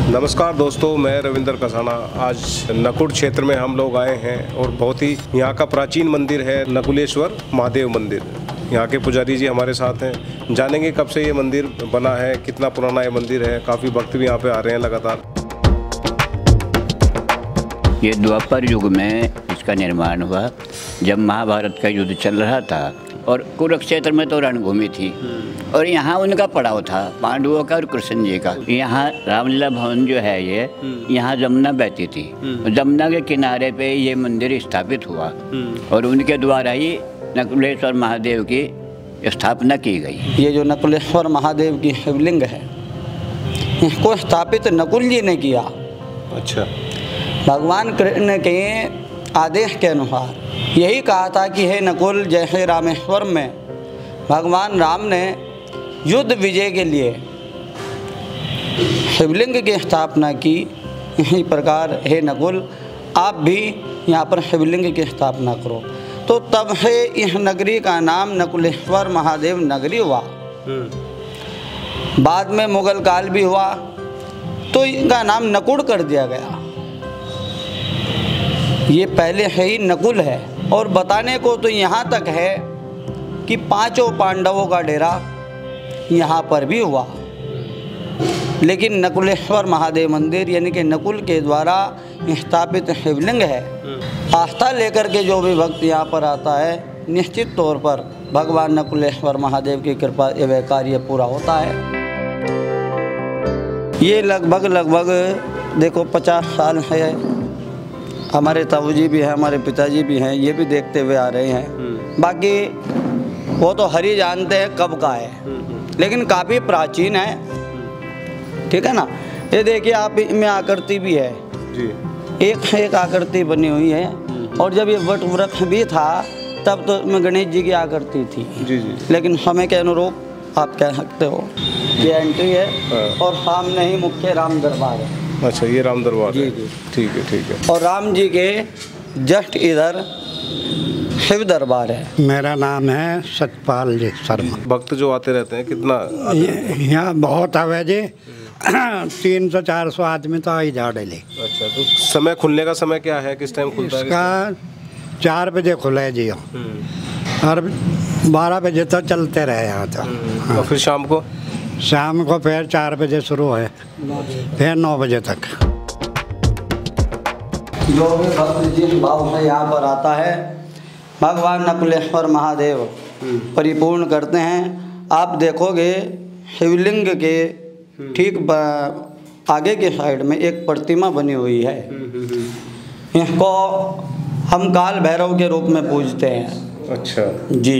नमस्कार दोस्तों, मैं रविंद्र कसाना। आज नकुड़ क्षेत्र में हम लोग आए हैं और बहुत ही यहाँ का प्राचीन मंदिर है नकुलेश्वर महादेव मंदिर। यहाँ के पुजारी जी हमारे साथ हैं। जानेंगे कब से ये मंदिर बना है, कितना पुराना ये मंदिर है। काफ़ी भक्त भी यहाँ पे आ रहे हैं लगातार। ये द्वापर युग में इसका निर्माण हुआ, जब महाभारत का युद्ध चल रहा था और कुरुक्षेत्र में तो रणभूमि थी और यहाँ उनका पड़ाव था, पांडवों का और कृष्ण जी का। यहाँ रामलीला भवन जो है ये, यहाँ जमुना बहती थी। जमुना के किनारे पे ये मंदिर स्थापित हुआ और उनके द्वारा ही नकुलेश्वर महादेव की स्थापना की गई। ये जो नकुलेश्वर महादेव की शिवलिंग है, इसको स्थापित नकुल जी ने किया। अच्छा। भगवान कृष्ण के आदेश के अनुसार यही कहा था कि हे नकुल, जैसे रामेश्वर में भगवान राम ने युद्ध विजय के लिए शिवलिंग की स्थापना की, इसी प्रकार हे नकुल आप भी यहाँ पर शिवलिंग की स्थापना करो। तो तब से इस नगरी का नाम नकुलेश्वर महादेव नगरी हुआ। बाद में मुगल काल भी हुआ तो इनका नाम नकुड़ कर दिया गया। ये पहले है ही नकुल है। और बताने को तो यहाँ तक है कि पांचों पांडवों का डेरा यहाँ पर भी हुआ, लेकिन नकुलेश्वर महादेव मंदिर यानी कि नकुल के द्वारा स्थापित शिवलिंग है। आस्था लेकर के जो भी भक्त यहाँ पर आता है, निश्चित तौर पर भगवान नकुलेश्वर महादेव की कृपा वह कार्य पूरा होता है। ये लगभग देखो 50 साल है। हमारे ताऊ जी भी हैं, हमारे पिताजी भी हैं, ये भी देखते हुए आ रहे हैं। बाकी वो तो हरि जानते हैं कब का है, लेकिन काफ़ी प्राचीन है। ठीक है ना। ये देखिए आप में आकृति भी है जी। एक आकृति बनी हुई है। और जब ये वट वृक्ष भी था तब तो इसमें गणेश जी की आकृति थी जी। लेकिन समय के अनुरूप आप कह सकते हो। ये एंट्री है और सामने ही मुख्य राम दरबार है। अच्छा, ये राम दरबार जी जी। ठीक है। और राम जी के जस्ट इधर शिव दरबार है। मेरा नाम है सतपाल जी शर्मा। भक्त जो आते रहते हैं कितना यहाँ बहुत आवे जी। 300-400 आदमी तो आई जा डले। अच्छा, तो समय खुलने का समय क्या है, किस टाइम खुलता है? इसका 4 बजे खुला है जी। और 12 बजे तक चलते रहे यहाँ तो। और फिर शाम को फिर 4 बजे शुरू है, फिर 9 बजे तक। जो भी भक्त जिस भाव से यहाँ पर आता है, भगवान नकुलेश्वर महादेव परिपूर्ण करते हैं। आप देखोगे शिवलिंग के ठीक आगे के साइड में एक प्रतिमा बनी हुई है। इसको हम काल भैरव के रूप में पूजते हैं। अच्छा जी।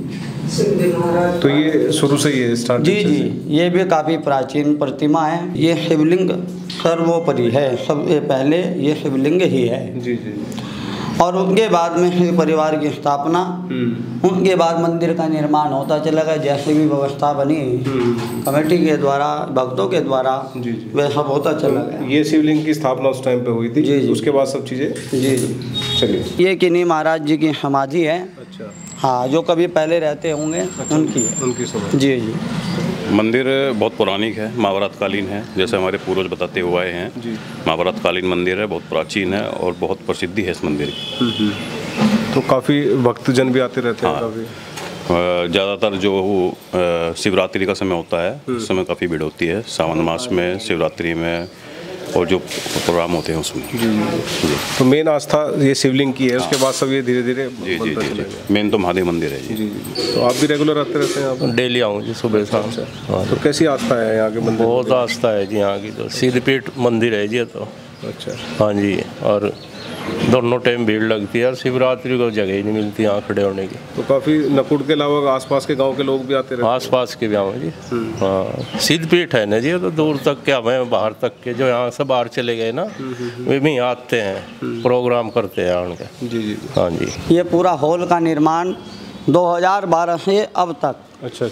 तो ये शुरू से ये स्टार्ट जी। ये भी काफ़ी प्राचीन प्रतिमा है। ये शिवलिंग सर्वोपरि है, सबसे पहले ये शिवलिंग ही है जी। और उनके बाद में शिव परिवार की स्थापना, उनके बाद मंदिर का निर्माण होता चला गया। जैसे भी व्यवस्था बनी कमेटी के द्वारा, भक्तों के द्वारा वह सब होता चला गया। ये शिवलिंग की स्थापना उस टाइम पे हुई थी जी। उसके बाद सब चीज़ें जी। चलिए, ये किन्हीं महाराज जी की समाधि है। अच्छा। हाँ, जो कभी पहले रहते होंगे। अच्छा, उनकी समाधि जी। मंदिर बहुत पौराणिक है, महाभारतकालीन है, जैसे हमारे पूर्वज बताते हुए आए हैं। महाभारतकालीन मंदिर है, बहुत प्राचीन है और बहुत प्रसिद्धि है इस मंदिर की। तो काफ़ी भक्तजन भी आते रहते हैं। हाँ, ज़्यादातर जो शिवरात्रि का समय होता है उस समय काफ़ी भीड़ होती है। सावन मास में, शिवरात्रि में और जो प्रोग्राम होते हैं उसमें जी। तो मेन आस्था ये शिवलिंग की है। उसके बाद सब ये धीरे धीरे जी। मेन तो महादेव मंदिर है जी। तो आप भी रेगुलर आते रहते हैं यहाँ पर? डेली आऊँ जी, सुबह शाम से। तो कैसी आस्था है यहाँ के मंदिर? बहुत आस्था है जी यहाँ की। तो सिद्धपीठ मंदिर है जी तो। अच्छा। हाँ जी। और दोनों टाइम भीड़ लगती है और शिवरात्रि को जगह ही नहीं मिलती यहाँ खड़े होने की। तो काफ़ी नकुड़ के अलावा आसपास के गांव के लोग भी आते रहते हैं? आसपास के भी आऊँ जी। हाँ, सिद्धपीठ है ना जी, तो दूर तक क्या हमें बाहर तक के जो यहाँ से बाहर चले गए ना, वे भी आते हैं, प्रोग्राम करते हैं उनके। जी। हाँ जी। ये पूरा हॉल का निर्माण 2012 से अब तक अच्छा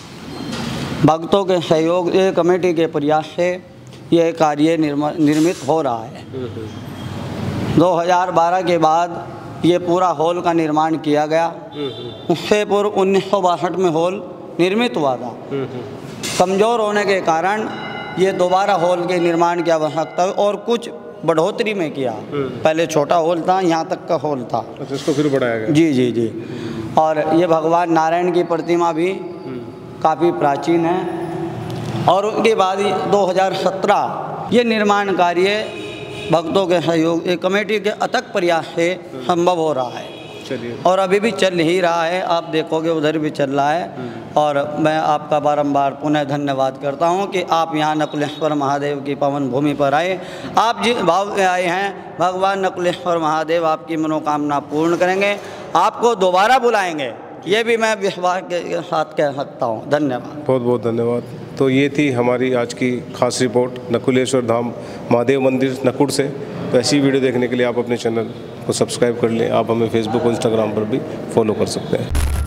भक्तों के सहयोग, ये कमेटी के प्रयास से यह कार्य निर्मित हो रहा है। 2012 के बाद ये पूरा हॉल का निर्माण किया गया। उससे पूर्व 1962 में हॉल निर्मित हुआ था। कमज़ोर होने के कारण ये दोबारा हॉल के निर्माण की आवश्यकता है और कुछ बढ़ोतरी में किया। पहले छोटा हॉल था, यहाँ तक का हॉल था। अच्छा, इसको फिर बढ़ाया गया। जी जी जी। और ये भगवान नारायण की प्रतिमा भी काफ़ी प्राचीन है। और उनके बाद 2017 ये निर्माण कार्य भक्तों के सहयोग, एक कमेटी के अथक प्रयास से संभव हो रहा है। चलिए, और अभी भी चल ही रहा है, आप देखोगे उधर भी चल रहा है। और मैं आपका बारंबार पुनः धन्यवाद करता हूं कि आप यहाँ नकुलेश्वर महादेव की पावन भूमि पर आए। आप जिस भाव में आए हैं, भगवान नकुलेश्वर महादेव आपकी मनोकामना पूर्ण करेंगे, आपको दोबारा बुलाएंगे, ये भी मैं विश्वास के साथ कह सकता हूँ। धन्यवाद, बहुत बहुत धन्यवाद। तो ये थी हमारी आज की खास रिपोर्ट नकुलेश्वर धाम महादेव मंदिर नकुड़ से। तो ऐसी वीडियो देखने के लिए आप अपने चैनल को सब्सक्राइब कर लें। आप हमें फेसबुक और इंस्टाग्राम पर भी फॉलो कर सकते हैं।